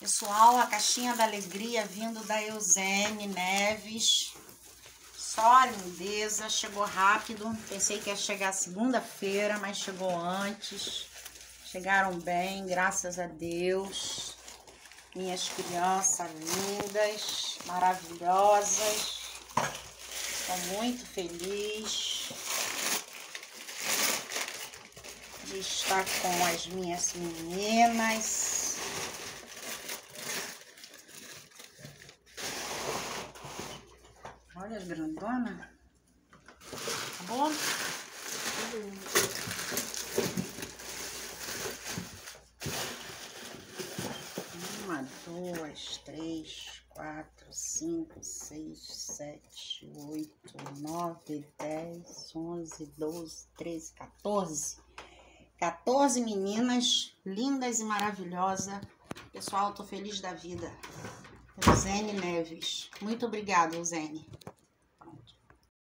Pessoal, a caixinha da alegria vindo da Eusene Neves. Só lindeza, chegou rápido. Pensei que ia chegar segunda-feira, mas chegou antes. Chegaram bem, graças a Deus. Minhas crianças lindas, maravilhosas. Estou muito feliz de estar com as minhas meninas. Olha as grandonas. Tá bom? Uma, duas, três, quatro, cinco, seis, sete, oito, nove, 10, 11, 12, 13, 14. 14 meninas lindas e maravilhosas. Pessoal, tô feliz da vida. Eusene Neves. Muito obrigada, Eusene.